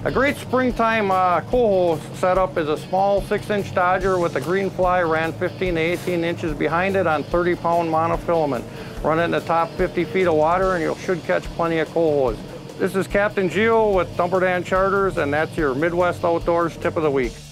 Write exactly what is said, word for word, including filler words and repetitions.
A great springtime uh, coho setup is a small six inch Dodger with a green fly ran fifteen to eighteen inches behind it on thirty pound monofilament. Run it in the top fifty feet of water and you should catch plenty of cohos. This is Captain Geo with Dumperdan Charters, and that's your Midwest Outdoors tip of the week.